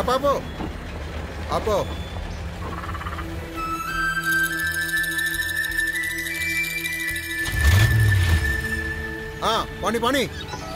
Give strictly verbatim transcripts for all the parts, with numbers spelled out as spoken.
ఆపాపు ఆపో. పని పని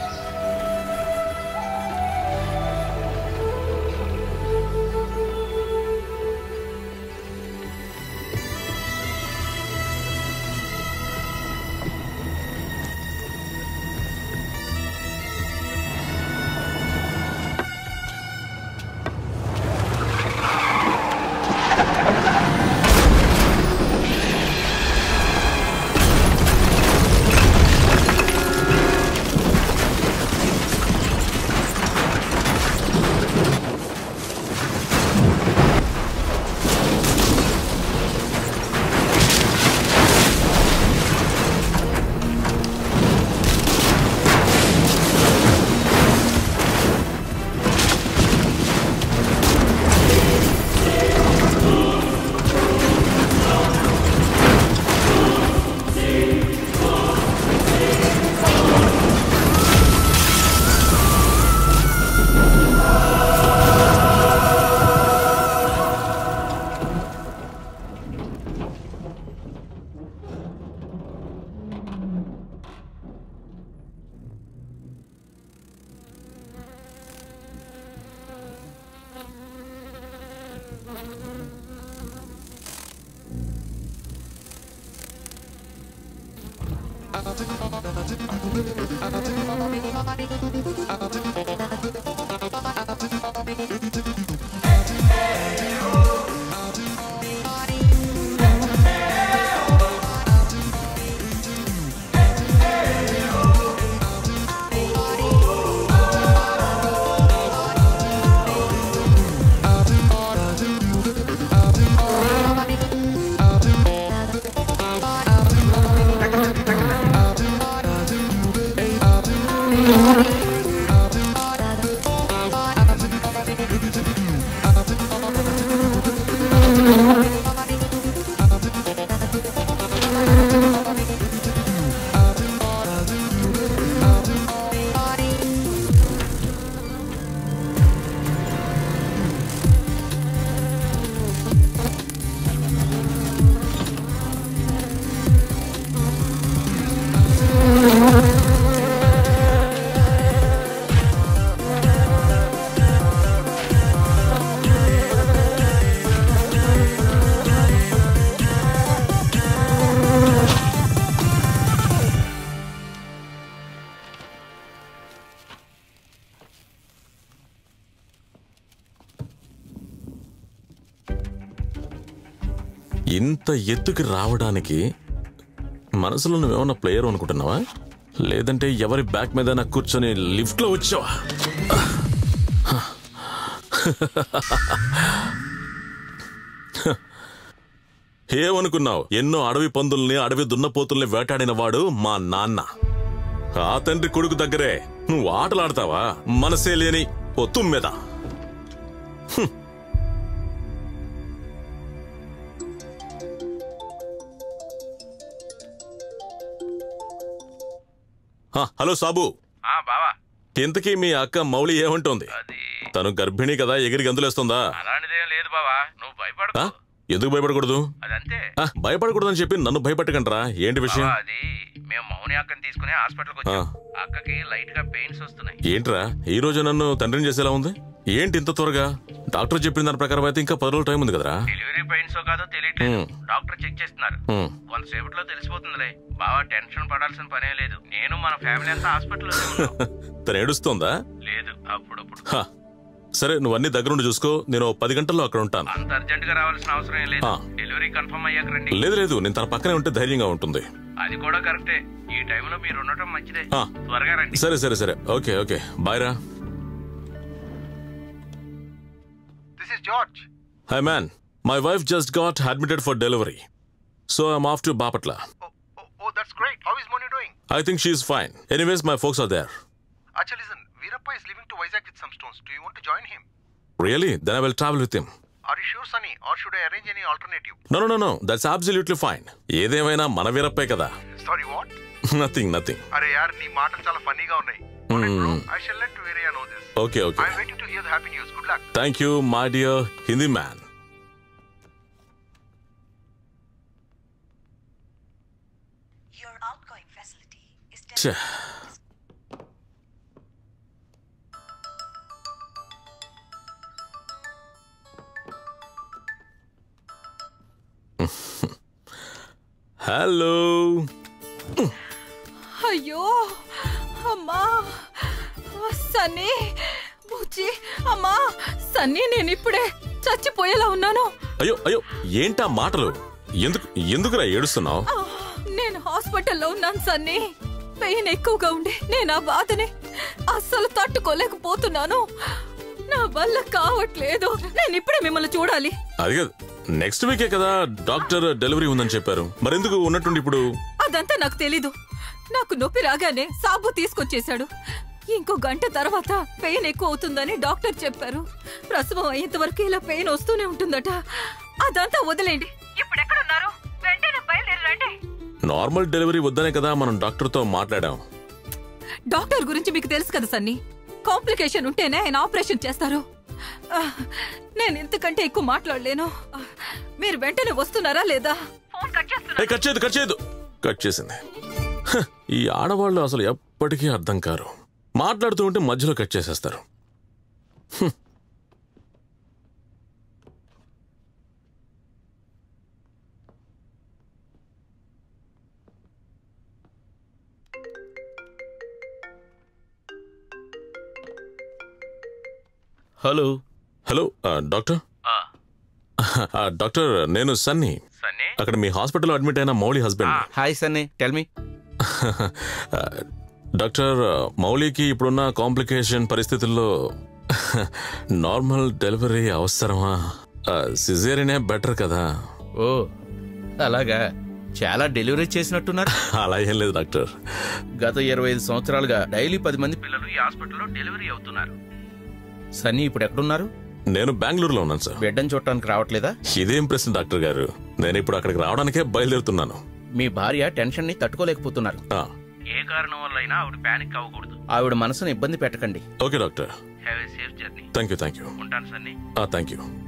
ఇంత ఎత్తుకి రావడానికి మనసులో నువ్వేమన్నా ప్లేయర్ అనుకుంటున్నావా, లేదంటే ఎవరి బ్యాక్ మీద నా కూర్చొని లిఫ్ట్ లో వచ్చావా? ఏమనుకున్నావు? ఎన్నో అడవి పందుల్ని అడవి దున్నపోతుల్ని వేటాడిన వాడు మా నాన్న. ఆ తండ్రి కొడుకు దగ్గరే నువ్వు ఆటలాడతావా? మనసే లేని ఓ తుమ్మెద. హలో సాబు. బావా, ఇంతకీ మీ అక్క మౌలి ఏమంటోంది? తను గర్భిణి కదా, ఎగిరి గంతులేస్తుందా? అలాంటిదేం లేదు బావా, నువ్వు భయపడకు. ఎందుకు భయపడకూడదు? అదంతే. భయపడకూడదని చెప్పి నన్ను భయపెట్టకంటారా? ఏంటి విషయం? అది మేము మౌని అక్కని తీసుకుని హాస్పిటల్కి వచ్చాం. అక్కకి లైట్ గా పెయిన్స్ వస్తున్నాయి. ఏంట్రా ఈ రోజు నన్ను తండ్రిని చేసేలా ఉంది? ఏంటి ఇంత త్వరగా? డాక్టర్ చెప్పిన దాని ప్రకారం అయితే ఇంకా పది రోజులు టైం ఉంది కదరా. డెలివరీ పెయిన్స్ కాదో తెలియట్లేదు, డాక్టర్ చెక్ చేస్తున్నారు. కొంతసేపట్లో తెలిసిపోతుందిలే. బావా టెన్షన్ పడాల్సిన పనే లేదు. నేను మన ఫ్యామిలీ అంతా హాస్పిటల్ తను ఏడుస్తోందా? లేదు, అప్పుడప్పుడు. సరే, నువ్వు అన్ని దగ్గరుండి చూసుకో. నేను పది గంటల్లో అక్కడ ఉంటాను. అంత అర్జెంట్ గా రావాల్సిన అవసరం లేదు. డెలివరీ కన్ఫర్మ్ అయ్యాక రండి. లేదు లేదు, నేను తన పక్కనే ఉంటే ధైర్యంగా ఉంటుంది. అది కూడా కరెక్టే. ఈ టైంలో మీరు ఉండటం మంచిదే. త్వరగా రండి. సరే సరే సరే, ఓకే ఓకే, బాయ్ రా. This is George. Hi man, my wife just got admitted for delivery, so I'm off to Bapatla. Oh, oh, oh, that's great. How is Moni doing? I think she's fine. Anyways, my folks are there. Actually, listen, Veerappa is leaving to Vizag with some stones. Do you want to join him? Really? Then I will travel with him. Are you sure, Sunny? Or should I arrange any alternative? No, no, no, no. That's absolutely fine. ఏదేమైనా మన వీరప్పే కదా. Sorry, what? Nothing, nothing. అరే యార్, నీ మాటలు చాలా ఫన్నీగా ఉన్నాయి. I shall let Veria know this. Okay, okay. I'm waiting to hear the happy news. Good luck. Thank you, my dear Hindi man. Your outgoing facility is ఛే. Hello. అయ్యో అమ్మా సన్నీ బుజ్జి అమ్మా సన్నీ నేను ఇప్పుడే చచ్చిపోయేలా ఉన్నాను. అయ్యో అయ్యో ఏంటా మాటలు? ఎందుకు ఎందుకురా ఏడుస్తున్నావు? ఆ, నేను హాస్పిటల్లో ఉన్నాను సన్నీ. పెయిన్ ఎక్కువగా ఉండి నేను ఆ బాధని అస్సలు తట్టుకోలేకపోతున్నాను. నా వల్ల కావట్లేదు. నేను ఇప్పుడే మిమ్మల్ని చూడాలి. అది కాదు, నెక్స్ట్ వీకే కదా డాక్టర్ డెలివరీ ఉందని చెప్పారు. మరెందుకు ఉన్నట్టుండి ఇప్పుడు? అదంతా నాకు తెలీదు. నాకు నొప్పి రాగానే సాబు తీసుకొచ్చేశాడు. ఇంకో గంట తర్వాత పెయిన్ ఎక్కువ అవుతుందని డాక్టర్ చెప్పారు. ప్రసవం అయ్యేంత వరకు ఇలా పెయిన్ వస్తూనే ఉంటుందట. అదంతా వదిలేండి. ఇప్పుడు ఎక్కడున్నారు? వెంటనే బయలుదేరండి. నార్మల్ డెలివరీ వద్దనే కదా మనం డాక్టర్ తో మాట్లాడాం. డాక్టర్ గురించి మీకు తెలుసు కదా సన్నీ. కాంప్లికేషన్ ఉంటేనే ఆయన ఆపరేషన్ చేస్తారు. ఆ, నేను ఇంతకంటే ఎక్కువ మాట్లాడలేను. ఆ, మీరు వెంటనే వస్తున్నారా లేదా? ఫోన్ కట్ చేస్తున్నా. కట్ చేయదు కట్ చేయదు కట్ చేసింది. హ, ఈ ఆడవాళ్ళు అసలు ఎప్పటికీ అర్థం కారు. మాట్లాడుతూ ఉంటే మధ్యలో కట్ చేసేస్తారు. హ్మ్. హలో హలో ఆ, డాక్టర్ ఆ, డాక్టర్ నేను సన్నీ. సన్నీ అక్కడ మీ హాస్పిటల్లో అడ్మిట్ అయిన Mouli husband. Hi Sunny, tell me. ఆ, డాక్టర్ మౌలికి ఇప్పుడున్న కాంప్లికేషన్ పరిస్థితుల్లో నార్మల్ డెలివరీ అవసరమా? సిజేరియనే బెటర్ కదా? ఓ అలాగా, చాలా డెలివరీ చేసినట్టున్నారు. అలా ఏం లేదు డాక్టర్. గత ఇరవై ఐదు సంవత్సరాలుగా డైలీ పది మంది పిల్లలు ఈ హాస్పిటల్లో డెలివరీ అవుతున్నారు. సన్నీ ఇప్పుడు ఎక్కడున్నారు? నేను బెంగళూరులో ఉన్నాను సార్. బిడ్డను చూడటానికి రావట్లేదా? ఇదేం ప్రశ్న డాక్టర్ గారు? నేను ఇప్పుడు అక్కడికి రావడానికే బయలుదేరుతున్నాను. మీ భార్య టెన్షన్ ని తట్టుకోలేకపోతున్నారు. ఆ, ఏ కారణం వల్ల అయినా ఆవిడ ప్యానిక్ అవ్వకూడదు. ఆవిడ మనసును ఇబ్బంది పెట్టకండి. Okay doctor. Have a safe journey. Thank you thank you. ఉంటాను సన్నీ. Thank you.